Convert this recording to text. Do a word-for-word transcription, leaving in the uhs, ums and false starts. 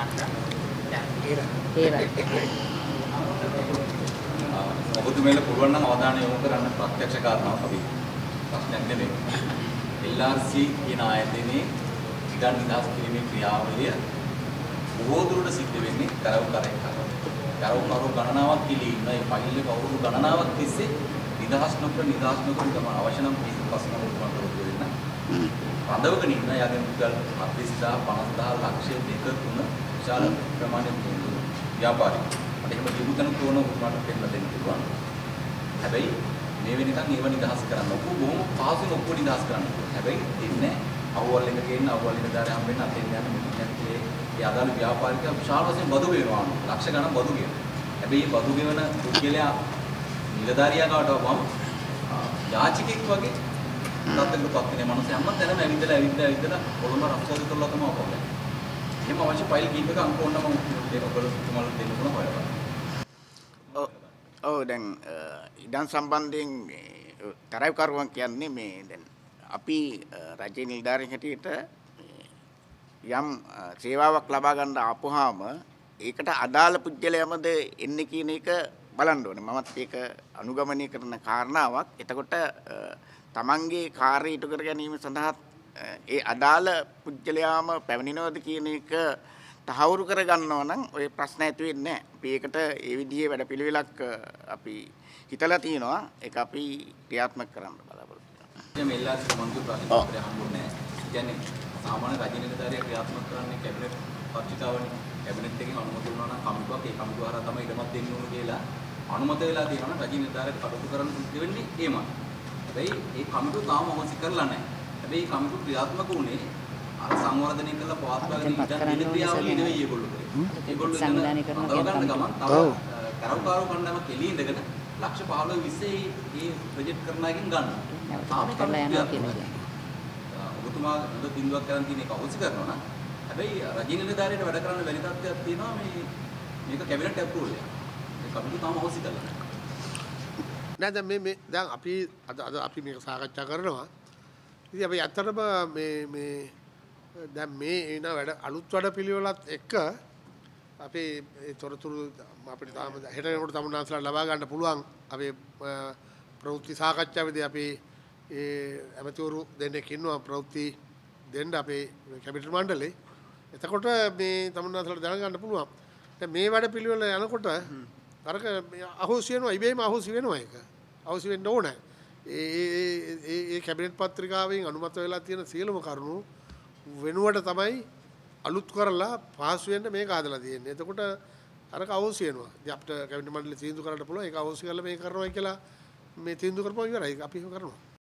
ඔබතුමීලා පුළුවන් නම් අවධානය යොමු කරන්න ප්‍රත්‍යක්ෂ කාරණාවක් අපි ප්‍රශ්නයක් නෙමෙයි. එල් ආර් සී කියන ආයතනයේ ඉඩම් නිදහස් කිරීමේ ක්‍රියාවලිය බොහෝ දුරට සිද්ධ වෙන්නේ කරවුකරෙක් කරනවා. කරවුකරු ගණනාවක් කිලී ඉන්න ඒ ෆයිල් එක අවුරුදු ගණනාවක් තිස්සේ නිදහස් නොකර නිදහස් නොකර තම අවශ්‍ය නම් ප්‍රශ්න උත්තරන කරු දෙන්න. රඳවගෙන ඉන්න යගේ මුදල් හතළිස් හදාර පනස් හදාර ලක්ෂ දෙක තුන විශාල ප්‍රමාණයක් තියෙනවා. ව්‍යාපාරික. මට එහෙම ජීවිතන තෝරන උත්තරන දෙන්න දෙන්න පුළුවන්. හැබැයි මේ වෙනකන් ඒව නිදහස් කරන්න ඔක්කො බොහොම පහසුවෙන් ඔක්කො නිදහස් කරන්න. හැබැයි දෙන්නේ අවුවල් එක ගේන්න අවුවල් එක දාරේ හම්බෙන්න අතෙන් යන මෙතනත් ඒ ඒ අදාළ ව්‍යාපාරිකයා විශාල වශයෙන් බදු ගෙවනවා. ලක්ෂ ගණන් බදු ගෙවනවා. හැබැයි මේ බදු ගෙවන පුද්ගලයා නිලධාරියා ගාවට වම් යාචකෙක් වගේ තත්ත්වයකට පත් වෙන මනුස්සය හැම තැනම ඇවිදලා ඇවිදලා ඇවිදලා කොළඹ රක්ෂෝද කරලා තමයි ඔපන්නේ. එහෙම අවශ්‍ය ෆයිල් කීපයක් අංක ඕන නම් ඒක ඔයගොල්ලෝ තුමල දෙන්න පුළුවන් හොයලා. ඔව් ඔව් දැන් ඉඩම් සම්බන්ධයෙන් මේ තරයිකරුවන් කියන්නේ මේ දැන් අපි රජයේ නිලධාරීන් හැටියට යම් සේවාවක් ලබා ගන්න ආපුවාම ඒකට අදාළ පුද්ගලයාමද එන්නේ කියන එක බලන්න ඕනේ. මමත් ඒක අනුගමනය කරන කාරණාවක්. එතකොට තමන්ගේ කාර්යය ඉටු කර ගැනීම සඳහා ඒ අදාළ පුද්ගලයාම පැමිණෙනවද කියන එක තහවුරු කර ගන්නවා නම් ওই ප්‍රශ්න ඇති වෙන්නේ නැහැ. අපි ඒකට ඒ විදිහේ වැඩපිළිවෙලක් අපි හිතලා තිනවා. ඒක අපි ක්‍රියාත්මක කරන්න බලාපොරොත්තු වෙනවා. මේ එල් ආර් සී මන්ත්‍රී ප්‍රතිපත්තිය හම්බුනේ නැහැ. කියන්නේ සාමාන්‍ය රජ නිලධාරියා ක්‍රියාත්මක කරන්නේ කැබිනට් පත්‍රිකාවනේ. කැබිනට් එකෙන් අනුමත වුණා නම් කමිටුවක් ඒ කමිටුව හරහා තමයි ඉඩමක් දෙන්න ඕන කියලා අනුමත වෙලා තියෙනවා නම් රජ නිලධාරියා කටයුතු කරන්න සිද්ධ වෙන්නේ ඒමයි. හැබැයි ඒ කමිටුව තාම අවශ්‍ය කරලා නැහැ. හැබැයි ඒ කමිටුව ක්‍රියාත්මක වුණේ අර සංවර්ධනය කළ පවත්වාගෙන ඉන්න ඉඩ ක්‍රියාවලිය නෙවෙයි ඒගොල්ලෝ කරේ. ඒගොල්ලෝ සංවිධානය කරන ගමන් තව කරවකාරෝ කණ්ඩායම කෙලී ඉඳගෙන ලක්ෂ පහළොව විස්සේ මේ ප්‍රොජෙක්ට් කරන එකෙන් ගන්න. තාම කරලා යනවා කියන්නේ. ඔබතුමා හොඳ බින්දුවක් කරන් තියෙන එක අවශ්‍ය කරනවා නම් හැබැයි රජයේ නිලධාරියට වැඩ කරන්න බැරි තත්ත්වයක් තියෙනවා මේ මේක කැබිනට් ඇප්‍රූවල් එක. ඒ කමිටුව තාම අවශ්‍ය කරලා නැහැ. නෑ දැන් මේ මේ දැන් අපි අද අද අපි මේක සාකච්ඡා කරනවා. ඉතින් අපි ඇත්තටම මේ මේ දැන් මේ එන වැඩ අලුත් වැඩ පිළිවෙලත් එක්ක අපේ ඒ තොරතුරු අපිට තාම හෙට වෙනකොට තමුන්නාන්සලා ලබා ගන්න පුළුවන්. අපේ ප්‍රවෘත්ති සාකච්ඡාවේදී අපි ඒ ඇමතිවරු දෙන්නෙක් ඉන්නවා ප්‍රවෘත්ති දෙන්න අපේ කැබිනට් මණ්ඩලේ. එතකොට මේ තමුන්නාන්සලා දැනගන්න පුළුවන්. දැන් මේ වැඩ පිළිවෙල යනකොට අරක අහෝසි වෙනවා ඉබේම අහෝසි වෙනවා ඒක. අහෝසි වෙන්න ඕනේ. ඒ ඒ ඒ කැබිනට් පත්‍රිකාවෙන් අනුමත වෙලා තියෙන සියලුම කරුණු වෙනුවට තමයි අලුත් කරලා පාස් වෙන්න මේක ආදලා තියෙන්නේ. එතකොට අරක අහෝසි වෙනවා. ඉතින් අපිට කැබිනට් මණ්ඩලේ තීන්දුව කරන්න පුළුවන් ඒක අහෝසි කරලා මේක කරනවා කියලා මේ තීන්දුව කරපුවා ඉවරයි. අපි එහෙම කරනවා.